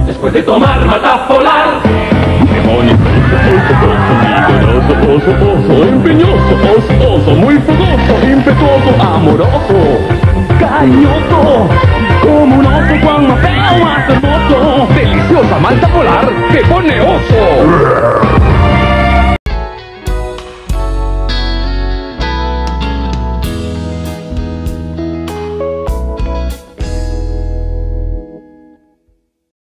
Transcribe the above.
después de tomar malta polar. Demónico, vigoroso, oso, empeñoso, oso, muy fogoso, impetuoso, amoroso, cariñoso, como un oso, cuán más feo, más hermoso. Deliciosa malta polar, te pone oso.